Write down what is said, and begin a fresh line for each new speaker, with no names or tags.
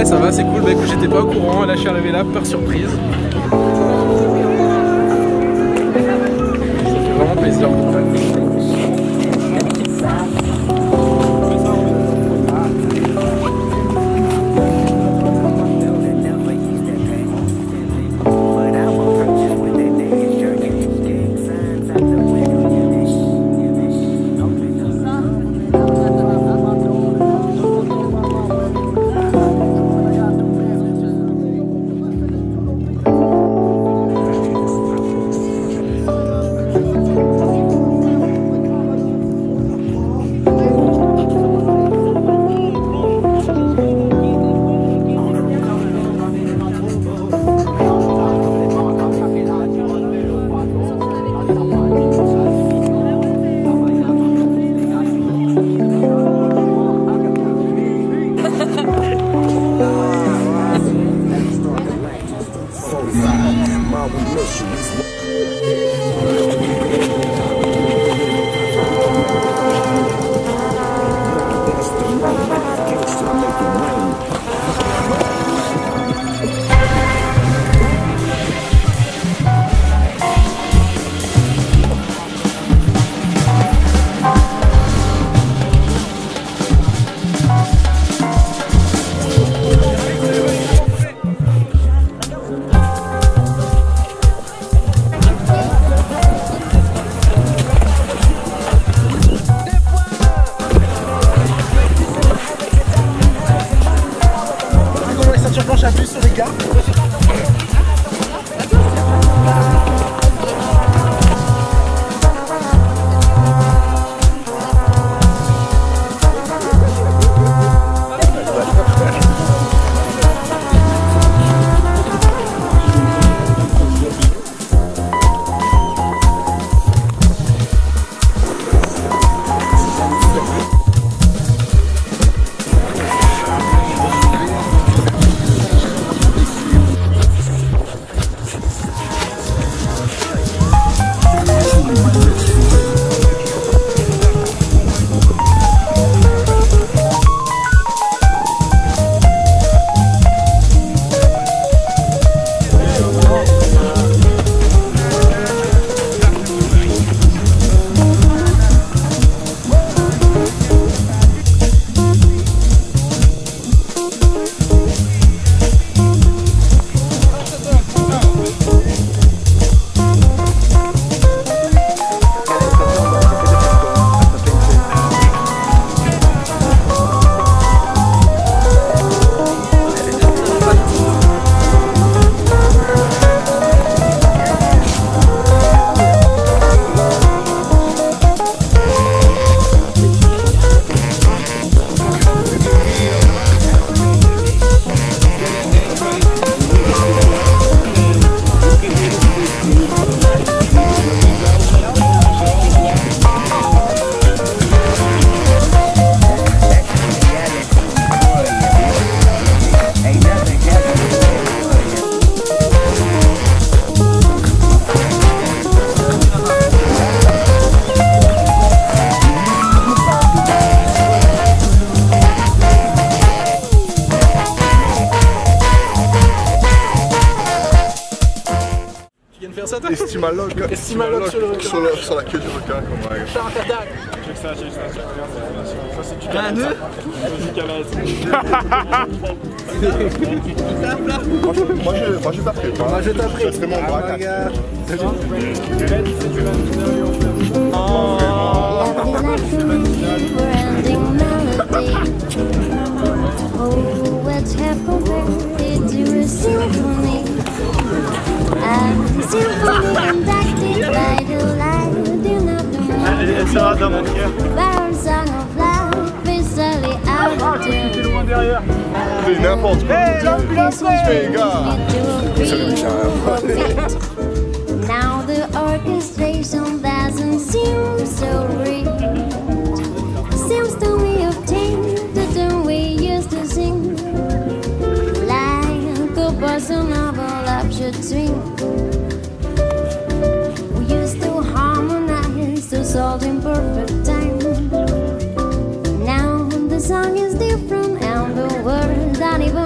Ouais, ça va, c'est cool. Bah écoute, j'étais pas au courant. Là, je suis arrivé là par surprise. Ça fait vraiment plaisir.
J'appuie sur les gars.
Estimalogue
sur la queue du requin.
Faire un tatac.
Ça c'est du
Un nœud.
Moi je t'apprête.
Moi je t'apprête.
Je serai mon bras.
Elle sera dans mon cœur.
T'es loin derrière.
C'est n'importe quoi. Hey, gars.
Now the orchestration doesn't seem so real. Seems to me of change the tune we used to sing. Like a person of a love should swing. We used to harmonize to solve in perfect time. Now the song is different and the words don't even